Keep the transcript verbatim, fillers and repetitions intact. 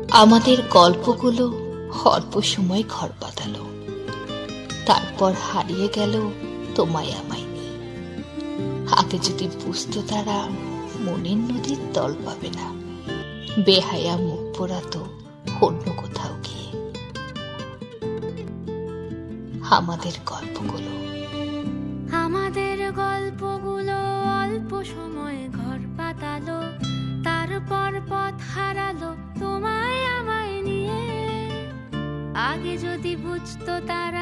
আমাদের গল্পগুলো অল্প সময় ঘর বাঁধালো, তারপর হারিয়ে গেল তোমায় আমায় নিয়ে। আগে যদি বুঝতো তারা মনের নদীর তল পাবে না, বেহায়া মুখ পোড়াতো অন্য কোথাও গিয়ে। আমাদের গল্পগুলো আমাদের গল্পগুলো অল্প সময় ঘর পাতালো, তারপর পথ হারালো তোমায় আমায় নিয়ে। আগে যদি বুঝতো তারা